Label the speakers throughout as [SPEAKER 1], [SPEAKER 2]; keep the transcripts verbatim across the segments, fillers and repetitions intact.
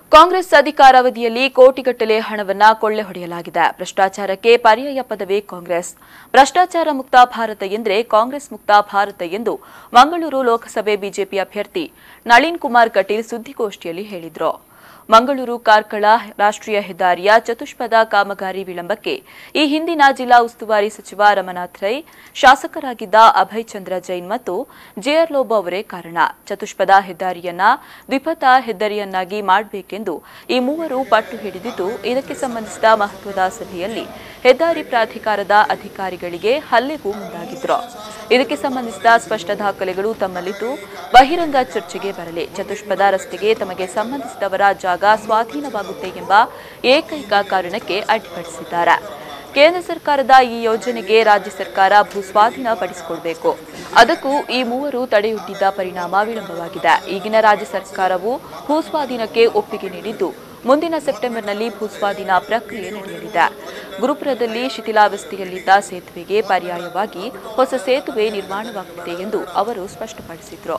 [SPEAKER 1] ಕಾಂಗ್ರೆಸ್ ಅಧಿಕಾರಾವಧಿಯಲ್ಲಿ ಕೋಟಿಗಟ್ಟಲೆ ಹಣವನ್ನ ಕೊಳ್ಳೆ ಹೊಡೆಯಲಾಗಿದೆ. ಭ್ರಷ್ಟಾಚಾರಕ್ಕೆ ಪರ್ಯಾಯ ಪದವೇ ಕಾಂಗ್ರೆಸ್. ಭ್ರಷ್ಟಾಚಾರ ಮುಕ್ತ ಭಾರತ ಎಂದರೆ ಕಾಂಗ್ರೆಸ್ ಮುಕ್ತ ಭಾರತ ಎಂದು ಮಂಗಳೂರು ಲೋಕಸಭೆ ಬಿಜೆಪಿ ಅಭ್ಯರ್ಥಿ ನಳಿನ್ ಕುಮಾರ್ ಕಟೀಲ್ ಸುದ್ದಿಗೋಷ್ಠಿಯಲ್ಲಿ ಹೇಳಿದರು. ಮಂಗಳೂರು ಕಾರ್ಕಳ ರಾಷ್ಟ್ರೀಯ ಹೆದ್ದಾರಿಯ ಚತುಷ್ಪಥ ಕಾಮಗಾರಿ ವಿಳಂಬಕ್ಕೆ ಈ ಹಿಂದಿನ ಜಿಲ್ಲಾ ಉಸ್ತುವಾರಿ ಸಚಿವ ರಮನಾಥ್ ರೈ, ಶಾಸಕರಾಗಿದ್ದ ಅಭಯ್ ಚಂದ್ರ ಜೈನ್ ಮತ್ತು ಜೆಆರ್ ಲೋಬೋ ಅವರೇ ಕಾರಣ. ಚತುಷ್ಪಥ ಹೆದ್ದಾರಿಯನ್ನ ದ್ವಿಪಥ ಹೆದ್ದಾರಿಯನ್ನಾಗಿ ಮಾಡಬೇಕೆಂದು ಈ ಮೂವರು ಪಟ್ಟು ಹಿಡಿದಿದ್ದು, ಇದಕ್ಕೆ ಸಂಬಂಧಿಸಿದ ಮಹತ್ವದ ಸಭೆಯಲ್ಲಿ ಹೆದ್ದಾರಿ ಪ್ರಾಧಿಕಾರದ ಅಧಿಕಾರಿಗಳಿಗೆ ಹಲ್ಲೆಗೂ ಮುಂದಾಗಿದ್ರು. ಇದಕ್ಕೆ ಸಂಬಂಧಿಸಿದ ಸ್ಪಷ್ಟ ದಾಖಲೆಗಳು ತಮ್ಮಲ್ಲಿದ್ದು ಬಹಿರಂಗ ಚರ್ಚೆಗೆ ಬರಲಿ. ಚತುಷ್ಪಥ ರಸ್ತೆಗೆ ತಮಗೆ ಸಂಬಂಧಿಸಿದವರ ಜಾಗ ಸ್ವಾಧೀನವಾಗುತ್ತೆ ಎಂಬ ಏಕೈಕ ಕಾರಣಕ್ಕೆ ಅಡ್ಡಿಪಡಿಸಿದ್ದಾರೆ. ಕೇಂದ್ರ ಸರ್ಕಾರದ ಈ ಯೋಜನೆಗೆ ರಾಜ್ಯ ಸರ್ಕಾರ ಭೂಸ್ವಾಧೀನ ಪಡಿಸಿಕೊಡಬೇಕು. ಅದಕ್ಕೂ ಈ ಮೂವರು ತಡೆಯೊಡ್ಡಿದ್ದ ಪರಿಣಾಮ ವಿಳಂಬವಾಗಿದೆ. ಈಗಿನ ರಾಜ್ಯ ಸರ್ಕಾರವು ಭೂಸ್ವಾಧೀನಕ್ಕೆ ಒಪ್ಪಿಗೆ ನೀಡಿದ್ದು, ಮುಂದಿನ ಸೆಪ್ಟೆಂಬರ್ನಲ್ಲಿ ಭೂಸ್ವಾಧೀನ ಪ್ರಕ್ರಿಯೆ ನಡೆಯಲಿದೆ. ಗುರುಪುರದಲ್ಲಿ ಶಿಥಿಲಾವಸ್ಥೆಯಲ್ಲಿದ್ದ ಸೇತುವೆಗೆ ಪರ್ಯಾಯವಾಗಿ ಹೊಸ ಸೇತುವೆ ನಿರ್ಮಾಣವಾಗುತ್ತಿದೆ ಎಂದು ಅವರು ಸ್ಪಷ್ಟಪಡಿಸಿದರು.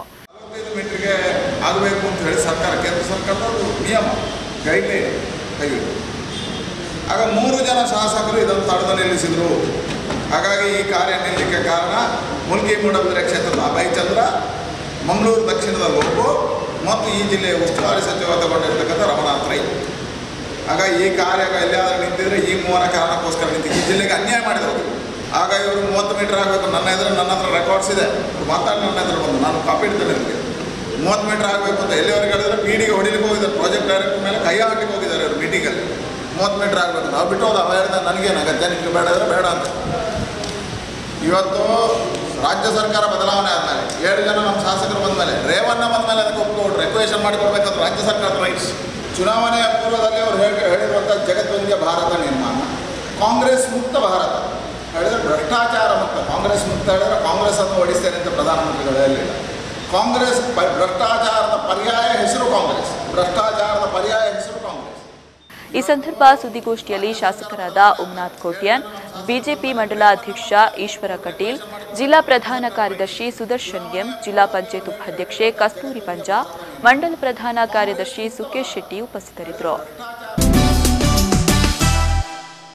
[SPEAKER 2] ಆಗ ಮೂರು ಜನ ಶಾಸಕರು ಇದನ್ನು ತಡೆದು ನಿಲ್ಲಿಸಿದರು. ಹಾಗಾಗಿ ಈ ಕಾರ್ಯ ನಿಲ್ಲಲಿಕ್ಕೆ ಕಾರಣ ಮುಲ್ಕಿ ಮೂಡಬಿದ್ರೆ ಕ್ಷೇತ್ರದ ಅಭಯ್ ಚಂದ್ರ, ಮಂಗಳೂರು ದಕ್ಷಿಣದ ಲೋಬೋ ಮತ್ತು ಈ ಜಿಲ್ಲೆಯ ಉಸ್ತುವಾರಿ ಸಚಿವರಾಗಿರ್ತಕ್ಕಂಥ ರಮನಾಥ್ ರೈ. ಆಗ ಈ ಕಾರ್ಯ ಎಲ್ಲಿಯಾದರೂ ನಿಂತಿದ್ರೆ ಈ ಮೂವರ ಕಾರಣಕ್ಕೋಸ್ಕರ ನಿಂತು ಈ ಜಿಲ್ಲೆಗೆ ಅನ್ಯಾಯ ಮಾಡಿದವರು. ಆಗ ಇವರು ಮೂವತ್ತು ಮೀಟರ್ ಆಗಬೇಕು. ನನ್ನ ಎದುರು ನನ್ನ ಹತ್ರ ರೆಕಾರ್ಡ್ಸ್ ಇದೆ, ಮಾತಾಡಿ ನನ್ನ ಎದುರು ಬಂದು ನಾನು ಕಾಪಿ ಇಡ್ತೇನೆ. ನಿಮಗೆ ಮೂವತ್ತು ಮೀಟರ್ ಆಗಬೇಕು ಅಂತ ಎಲ್ಲಿವರೆಗೆ ಹೇಳಿದ್ರೆ ಪೀಡಿಗೆ ಹೊಡಿಲಿಕ್ಕೆ ಹೋಗಿದ್ದಾರೆ. ಪ್ರಾಜೆಕ್ಟ್ ಡೈರೆಕ್ಟರ್ ಮೇಲೆ ಕೈ ಹಾಕಲಿಕ್ಕೆ ಹೋಗಿದ್ದಾರೆ ಇವರು ಮೀಟಿಂಗಲ್ಲಿ. ಮೂವತ್ತು ಮೀಟರ್ ಆಗಬೇಕು ನಾವು ಬಿಟ್ಟು ಹೋದ ಅವ ಹೇಳಿದ ನನಗೇನು ಅಗತ್ಯ, ನಿಮಗೆ ಬೇಡ ಅಂದರೆ ಬೇಡ ಅಂತ. ಇವತ್ತು ರಾಜ್ಯ ಸರ್ಕಾರ ಬದಲಾವಣೆ ಆದಮೇಲೆ ಏಳು ಜನ ನಮ್ಮ ಶಾಸಕರು ಬಂದ ಮೇಲೆ ರೇವಣ್ಣ ಬಂದ ಮೇಲೆ ಅದಕ್ಕೆ ಒಪ್ಪಿಕೊಟ್ರು. ರಿಕ್ವೆಷನ್ ಮಾಡಿಕೊಡ್ಬೇಕಂತ ರಾಜ್ಯ ಸರ್ಕಾರದ ರೈಟ್ಸ್. ಚುನಾವಣೆಯ ಪೂರ್ವದಲ್ಲಿ ಅವರು ಹೇಳಿ ಹೇಳಿರುವಂಥ ಜಗದ್ವಂದ್ಯ ಭಾರತ ನಿರ್ಮಾಣ, ಕಾಂಗ್ರೆಸ್ ಮುಕ್ತ ಭಾರತ ಹೇಳಿದ್ರೆ ಭ್ರಷ್ಟಾಚಾರ ಮುಕ್ತ. ಕಾಂಗ್ರೆಸ್ ಮುಕ್ತ ಹೇಳಿದ್ರೆ ಕಾಂಗ್ರೆಸ್ ಅನ್ನು ಓಡಿಸ್ತೇನೆ ಅಂತ ಪ್ರಧಾನಮಂತ್ರಿಗಳು ಹೇಳಿಲ್ಲ. ಕಾಂಗ್ರೆಸ್ ಭ್ರಷ್ಟಾಚಾರದ ಪರ್ಯಾಯ ಹೆಸರು ಕಾಂಗ್ರೆಸ್, ಭ್ರಷ್ಟಾಚಾರದ ಪರ್ಯಾಯ ಹೆಸರು ಕಾಂಗ್ರೆಸ್.
[SPEAKER 1] ಈ ಸಂದರ್ಭ ಸುದ್ದಿಗೋಷ್ಠಿಯಲ್ಲಿ ಶಾಸಕರಾದ ಉಮ್ನಾಥ್ ಕೋಟ್ಯಾನ್, ಬಿಜೆಪಿ ಮಂಡಲ ಅಧ್ಯಕ್ಷ ಈಶ್ವರ ಕಟೀಲ್, ಜಿಲ್ಲಾ ಪ್ರಧಾನ ಕಾರ್ಯದರ್ಶಿ ಸುದರ್ಶನ್ ಎಂ, ಜಿಲ್ಲಾ ಪಂಚಾಯತ್ ಉಪಾಧ್ಯಕ್ಷೆ ಕಸ್ತೂರಿ ಪಂಜಾ, ಮಂಡಲ ಪ್ರಧಾನ ಕಾರ್ಯದರ್ಶಿ ಸುಕೇಶ್ ಶೆಟ್ಟಿ ಉಪಸ್ಥಿತರಿದ್ದರು.